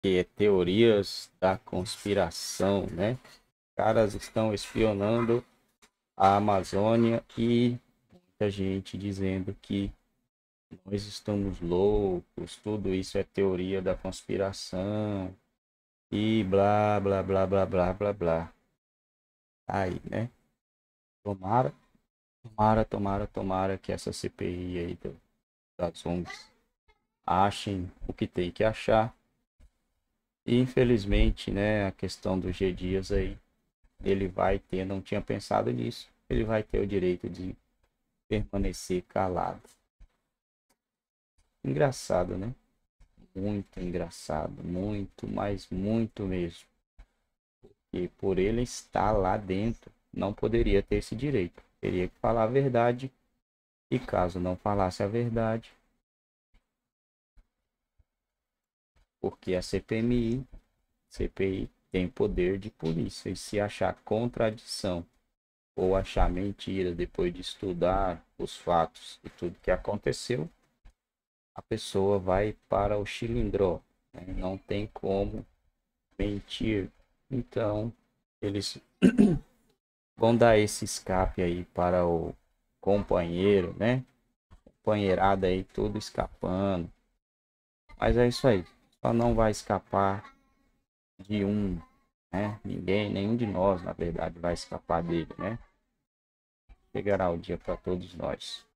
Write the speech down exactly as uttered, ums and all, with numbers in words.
que é teorias da conspiração, né? Caras estão espionando a Amazônia e muita gente dizendo que nós estamos loucos, tudo isso é teoria da conspiração e blá blá blá blá blá blá blá. Aí, né? Tomara, tomara, tomara, tomara que essa C P I aí do, das O N Gs achem o que tem que achar. E infelizmente, né, a questão do G Dias aí, ele vai ter, não tinha pensado nisso, ele vai ter o direito de permanecer calado. Engraçado, né? Muito engraçado, muito, mas muito mesmo. E por ele estar lá dentro, não poderia ter esse direito. Teria que falar a verdade. E caso não falasse a verdade, porque a C P M I, C P I tem poder de polícia. E se achar contradição ou achar mentira depois de estudar os fatos e tudo que aconteceu, a pessoa vai para o chilindró, né? Não tem como mentir. Então, eles vão dar esse escape aí para o companheiro, né? Companheirada aí, tudo escapando. Mas é isso aí. Só não vai escapar de um, né? Ninguém, nenhum de nós, na verdade, vai escapar dele, né? Chegará o dia para todos nós.